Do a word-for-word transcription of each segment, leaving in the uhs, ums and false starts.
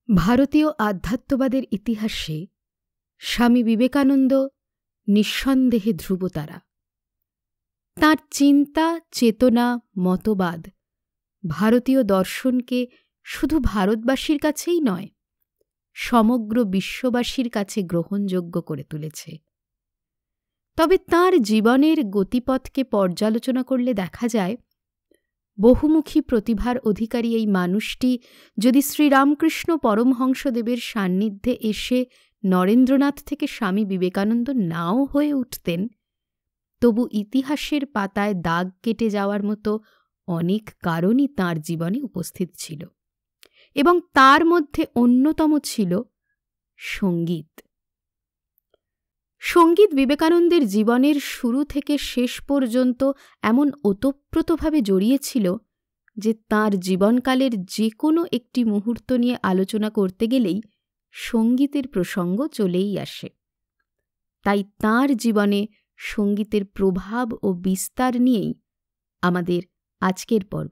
ভারতীয় আধ্যাত্মবাদের ইতিহাসে স্বামী বিবেকানন্দ নিঃসন্দেহে ধ্রুবতারা। তাঁর চিন্তা, চেতনা, মতবাদ ভারতীয় দর্শনকে শুধু ভারতবাসীর কাছেই নয়, সমগ্র বিশ্ববাসীর কাছে গ্রহণযোগ্য করে তুলেছে। তবে তাঁর জীবনের গতিপথকে পর্যালোচনা করলে দেখা যায়, বহুমুখী প্রতিভার অধিকারী এই মানুষটি যদি শ্রীরামকৃষ্ণ পরমহংসদেবের সান্নিধ্যে এসে নরেন্দ্রনাথ থেকে স্বামী বিবেকানন্দ নাও হয়ে উঠতেন, তবু ইতিহাসের পাতায় দাগ কেটে যাওয়ার মতো অনেক কারণই তাঁর জীবনে উপস্থিত ছিল, এবং তার মধ্যে অন্যতম ছিল সঙ্গীত। সঙ্গীত বিবেকানন্দের জীবনের শুরু থেকে শেষ পর্যন্ত এমন ওতপ্রোতভাবে জড়িয়েছিল যে তাঁর জীবনকালের যে কোনো একটি মুহূর্ত নিয়ে আলোচনা করতে গেলেই সঙ্গীতের প্রসঙ্গ চলেই আসে। তাই তাঁর জীবনে সঙ্গীতের প্রভাব ও বিস্তার নিয়েই আমাদের আজকের পর্ব।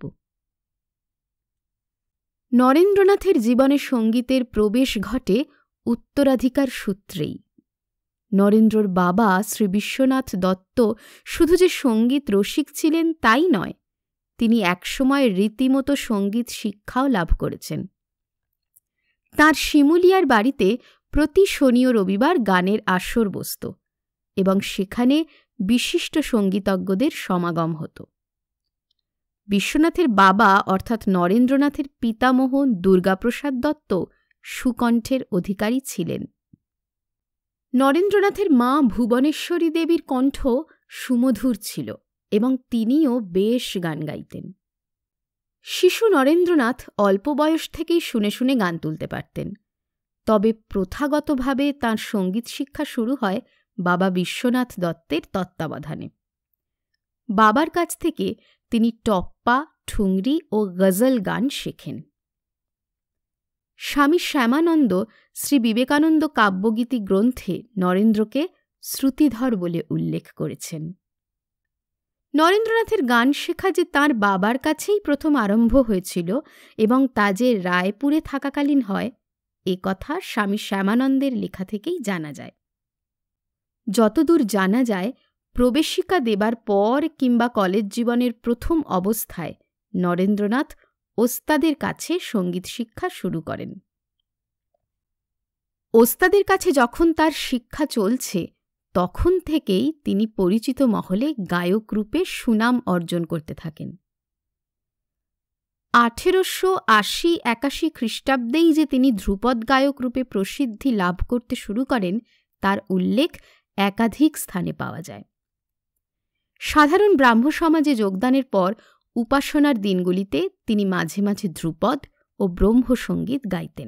নরেন্দ্রনাথের জীবনে সঙ্গীতের প্রবেশ ঘটে উত্তরাধিকার সূত্রেই। নরেন্দ্রর বাবা শ্রী বিশ্বনাথ দত্ত শুধু যে সঙ্গীত রসিক ছিলেন তাই নয়, তিনি একসময় রীতিমতো সঙ্গীত শিক্ষাও লাভ করেছেন। তাঁর শিমুলিয়ার বাড়িতে প্রতি শনি ও রবিবার গানের আসর বসত এবং সেখানে বিশিষ্ট সঙ্গীতজ্ঞদের সমাগম হতো। বিশ্বনাথের বাবা অর্থাৎ নরেন্দ্রনাথের পিতামহ দুর্গাপ্রসাদ দত্ত সুকণ্ঠের অধিকারী ছিলেন। নরেন্দ্রনাথের মা ভুবনেশ্বরী দেবীর কণ্ঠ সুমধুর ছিল এবং তিনিও বেশ গান গাইতেন। শিশু নরেন্দ্রনাথ অল্প বয়স থেকেই শুনে শুনে গান তুলতে পারতেন, তবে প্রথাগতভাবে তাঁর সঙ্গীত শিক্ষা শুরু হয় বাবা বিশ্বনাথ দত্তের তত্ত্বাবধানে। বাবার কাছ থেকে তিনি টপ্পা, ঠুংরি ও গজল গান শেখেন। স্বামী শ্যামানন্দ শ্রী বিবেকানন্দ কাব্যগীতি গ্রন্থে নরেন্দ্রকে শ্রুতিধর বলে উল্লেখ করেছেন। নরেন্দ্রনাথের গান শেখা যে তাঁর বাবার কাছেই প্রথম আরম্ভ হয়েছিল এবং তা যে রায়পুরে থাকাকালীন হয়, এ কথা স্বামী শ্যামানন্দের লেখা থেকেই জানা যায়। যতদূর জানা যায়, প্রবেশিকা দেবার পর কিংবা কলেজ জীবনের প্রথম অবস্থায় নরেন্দ্রনাথ ওস্তাদের কাছে সঙ্গীত শিক্ষা শুরু করেন। ওস্তাদের কাছে যখন তার শিক্ষা চলছে, তখন থেকেই তিনি পরিচিত মহলে গায়ক রূপে সুনাম অর্জন করতে থাকেন। আঠেরোশো আশি একাশি খ্রিস্টাব্দেই যে তিনি ধ্রুপদ গায়ক রূপে প্রসিদ্ধি লাভ করতে শুরু করেন, তার উল্লেখ একাধিক স্থানে পাওয়া যায়। সাধারণ ব্রাহ্ম সমাজে যোগদানের পর উপাসনার দিনগুলিতে তিনি মাঝে মাঝে ধ্রুপদ ও ব্রহ্মসঙ্গীত গাইতেন।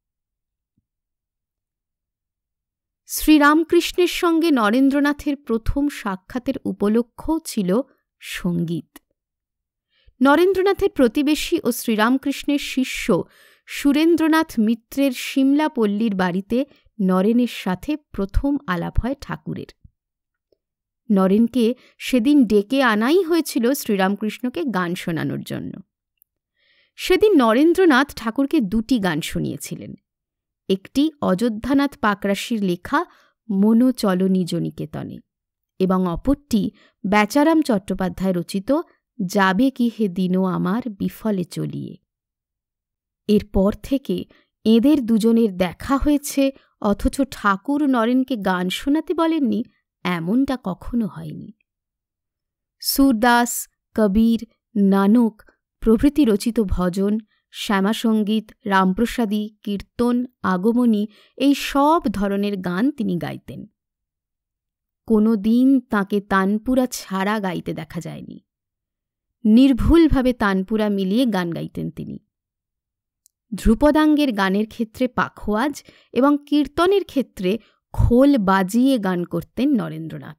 শ্রীরামকৃষ্ণের সঙ্গে নরেন্দ্রনাথের প্রথম সাক্ষাতের উপলক্ষ্যও ছিল সঙ্গীত। নরেন্দ্রনাথের প্রতিবেশী ও শ্রীরামকৃষ্ণের শিষ্য সুরেন্দ্রনাথ মিত্রের সিমলা পল্লীর বাড়িতে নরেনের সাথে প্রথম আলাপ হয় ঠাকুরের। নরেনকে সেদিন ডেকে আনাই হয়েছিল শ্রীরামকৃষ্ণকে গান শোনানোর জন্য। সেদিন নরেন্দ্রনাথ ঠাকুরকে দুটি গান শুনিয়েছিলেন, একটি অযোধ্যানাথ পাকরাশির লেখা মনো চলো নিজ নিকেতনে এবং অপরটি বেচারাম চট্টোপাধ্যায় রচিত যাবে কি হে দিনও আমার বিফলে চলিয়ে। এরপর থেকে এদের দুজনের দেখা হয়েছে, অথচ ঠাকুর নরেনকে গান শোনাতে বলেননি এমনটা কখনো হয়নি। সুরদাস, কবীর, নানক প্রভৃতি রচিত ভজন, শ্যামাসঙ্গীত, রামপ্রসাদী, কীর্তন, আগমনী এই সব ধরনের গান তিনি গাইতেন। কোনো দিন তাঁকে তানপুরা ছাড়া গাইতে দেখা যায়নি। নির্ভুলভাবে তানপুরা মিলিয়ে গান গাইতেন তিনি। ধ্রুপদাঙ্গের গানের ক্ষেত্রে পাখোয়াজ এবং কীর্তনের ক্ষেত্রে খোল বাজিয়ে গান করতেন নরেন্দ্রনাথ।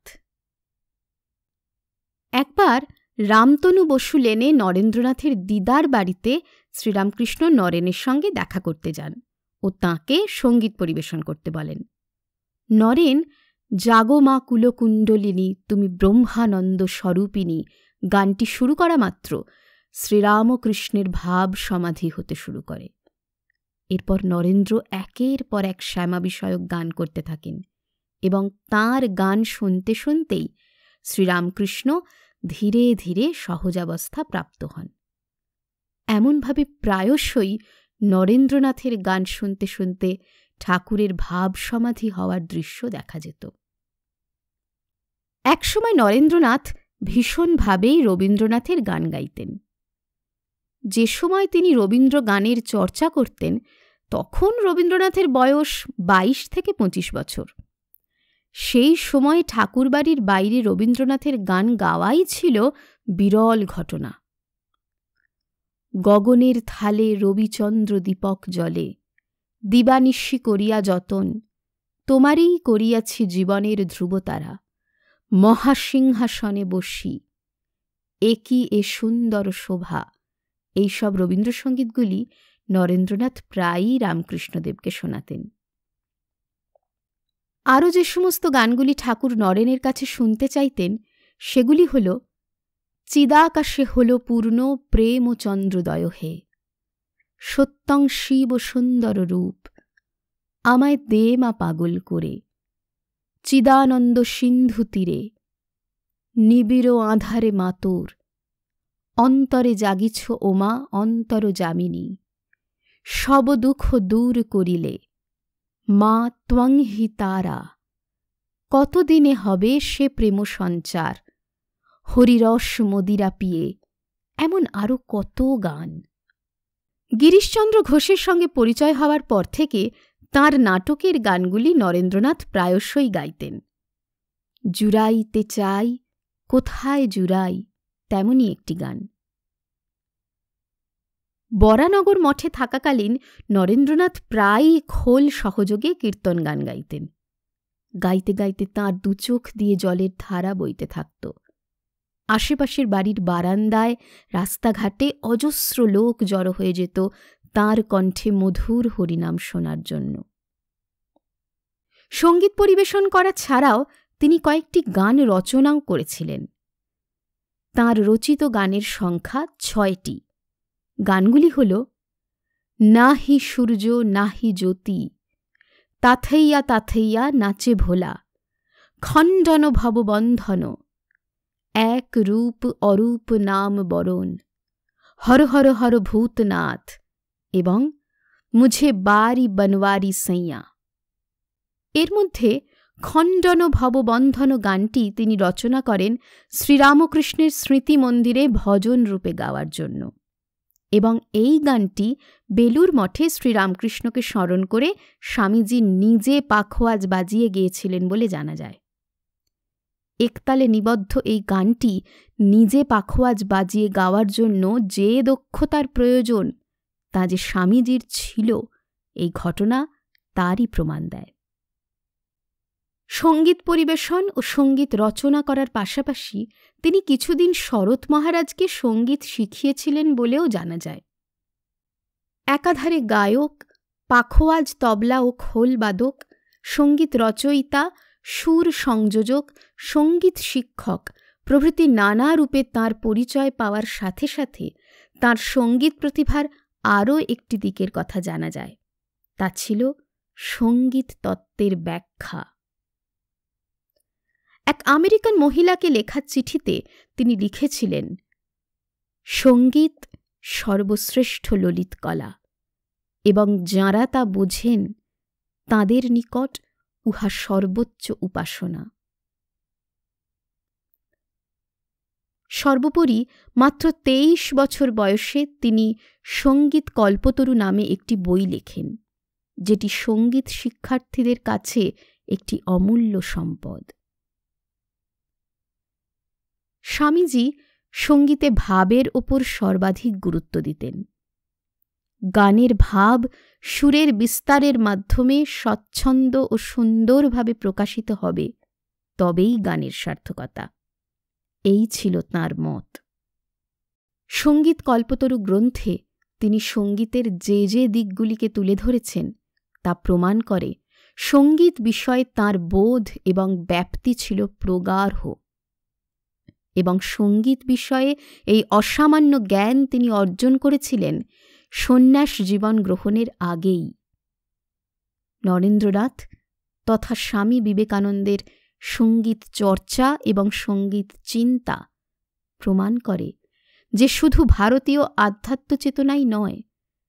একবার রামতনু বসু লেনে নরেন্দ্রনাথের দিদার বাড়িতে শ্রীরামকৃষ্ণ নরেনের সঙ্গে দেখা করতে যান ও তাঁকে সঙ্গীত পরিবেশন করতে বলেন। নরেন জাগো মা কুলকুণ্ডলিনী তুমি ব্রহ্মানন্দ স্বরূপিণী গানটি শুরু করা মাত্র শ্রীরামকৃষ্ণের ভাব সমাধি হতে শুরু করে। এরপর নরেন্দ্র একের পর এক শ্যামা বিষয়ক গান করতে থাকেন এবং তাঁর গান শুনতে শুনতেই শ্রীরামকৃষ্ণ ধীরে ধীরে সহজাবস্থা প্রাপ্ত হন। এমনভাবে প্রায়শই নরেন্দ্রনাথের গান শুনতে শুনতে ঠাকুরের ভাব সমাধি হওয়ার দৃশ্য দেখা যেত। একসময় নরেন্দ্রনাথ ভীষণভাবেই রবীন্দ্রনাথের গান গাইতেন। যে সময় তিনি রবীন্দ্র গানের চর্চা করতেন তখন রবীন্দ্রনাথের বয়স বাইশ থেকে পঁচিশ বছর। সেই সময় ঠাকুরবাড়ির বাইরে রবীন্দ্রনাথের গান গাওয়াই ছিল বিরল ঘটনা। গগনের থালে রবিচন্দ্র দীপক জলে, দিবানিশি করিয়া যতন, তোমারই করিয়াছি জীবনের ধ্রুবতারা, মহাসিংহাসনে বসি, একই এ সুন্দর শোভা, এইসব রবীন্দ্রসঙ্গীতগুলি নরেন্দ্রনাথ প্রায়ই রামকৃষ্ণদেবকে শোনাতেন। আরও যে সমস্ত গানগুলি ঠাকুর নরেনের কাছে শুনতে চাইতেন সেগুলি হল চিদাকাশে হল পূর্ণ প্রেম ও চন্দ্রোদয় হে, সত্যং শিব সুন্দর রূপ, আমায় দে মা পাগল করে, চিদানন্দ সিন্ধু তীরে, নিবিড় আধারে মাতোর, অন্তরে জাগিছ ওমা অন্তর যামিনী, সব দুঃখ দূর করিলে, মা ত্বং হি তারা, কতদিনে হবে সে প্রেম সঞ্চার, হরিরস মদিরা পিয়ে, এমন আরও কত গান। গিরিশচন্দ্র ঘোষের সঙ্গে পরিচয় হওয়ার পর থেকে তাঁর নাটকের গানগুলি নরেন্দ্রনাথ প্রায়শই গাইতেন। জুড়াইতে চাই কোথায় জুড়াই, তেমনই একটি গান। বরানগর মঠে থাকাকালীন নরেন্দ্রনাথ প্রায়ই খোল সহযোগে কীর্তন গান গাইতেন। গাইতে গাইতে তাঁর দুচোখ দিয়ে জলের ধারা বইতে থাকত। আশেপাশের বাড়ির বারান্দায় রাস্তাঘাটে অজস্র লোক জড়ো হয়ে যেত তাঁর কণ্ঠে মধুর হরিনাম শোনার জন্য। সঙ্গীত পরিবেশন করা ছাড়াও তিনি কয়েকটি গান রচনাও করেছিলেন। তাঁর রচিত গানের সংখ্যা ছয়টি। গানগুলি হল নাহি সূর্য নাহি জ্যোতি, তাথৈয়া তাথৈয়া নাচে ভোলা, খণ্ডন ভববন্ধন, এক রূপ অরূপ নাম বরণ, হর হর হর ভূতনাথ এবং মুঝে বারি বনওয়ারি সৈয়া। এর মধ্যে খণ্ডন ভববন্ধন গানটি তিনি রচনা করেন শ্রীরামকৃষ্ণের স্মৃতি মন্দিরে ভজন রূপে গাওয়ার জন্য, এবং এই গানটি বেলুর মঠে শ্রীরামকৃষ্ণকে স্মরণ করে স্বামীজি নিজে পাখোয়াজ বাজিয়ে গিয়েছিলেন বলে জানা যায়। একতালে নিবদ্ধ এই গানটি নিজে পাখোয়াজ বাজিয়ে গাওয়ার জন্য যে দক্ষতার প্রয়োজন তা যে স্বামীজির ছিল, এই ঘটনা তারই প্রমাণ দেয়। সঙ্গীত পরিবেশন ও সঙ্গীত রচনা করার পাশাপাশি তিনি কিছুদিন শরৎ মহারাজকে সঙ্গীত শিখিয়েছিলেন বলেও জানা যায়। একাধারে গায়ক, পাখোয়াজ, তবলা ও খোল বাদক, সঙ্গীত রচয়িতা, সুর সংযোজক, সঙ্গীত শিক্ষক প্রভৃতি নানা রূপে তাঁর পরিচয় পাওয়ার সাথে সাথে তাঁর সঙ্গীত প্রতিভার আরও একটি দিকের কথা জানা যায়, তা ছিল সঙ্গীত তত্ত্বের ব্যাখ্যা। এক আমেরিকান মহিলাকে লেখা চিঠিতে তিনি লিখেছিলেন, সঙ্গীত সর্বশ্রেষ্ঠ ললিত কলা এবং যাঁরা তা বোঝেন তাঁদের নিকট উহা সর্বোচ্চ উপাসনা। সর্বোপরি মাত্র তেইশ বছর বয়সে তিনি সঙ্গীত কল্পতরু নামে একটি বই লেখেন, যেটি সঙ্গীত শিক্ষার্থীদের কাছে একটি অমূল্য সম্পদ। স্বামীজি সঙ্গীতে ভাবের ওপর সর্বাধিক গুরুত্ব দিতেন। গানের ভাব সুরের বিস্তারের মাধ্যমে স্বচ্ছন্দ ও সুন্দরভাবে প্রকাশিত হবে, তবেই গানের সার্থকতা। এই ছিল তাঁর মত। সঙ্গীত কল্পতরু গ্রন্থে তিনি সঙ্গীতের যে যে দিকগুলিকে তুলে ধরেছেন তা প্রমাণ করে সঙ্গীত বিষয়ে তাঁর বোধ এবং ব্যাপ্তি ছিল প্রগাঢ়, এবং সঙ্গীত বিষয়ে এই অসামান্য জ্ঞান তিনি অর্জন করেছিলেন সন্ন্যাস জীবন গ্রহণের আগেই। নরেন্দ্রনাথ তথা স্বামী বিবেকানন্দের সঙ্গীত চর্চা এবং সঙ্গীত চিন্তা প্রমাণ করে যে শুধু ভারতীয় আধ্যাত্ম চেতনাই নয়,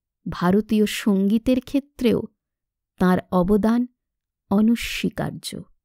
ভারতীয় সঙ্গীতের ক্ষেত্রেও তাঁর অবদান অনস্বীকার্য।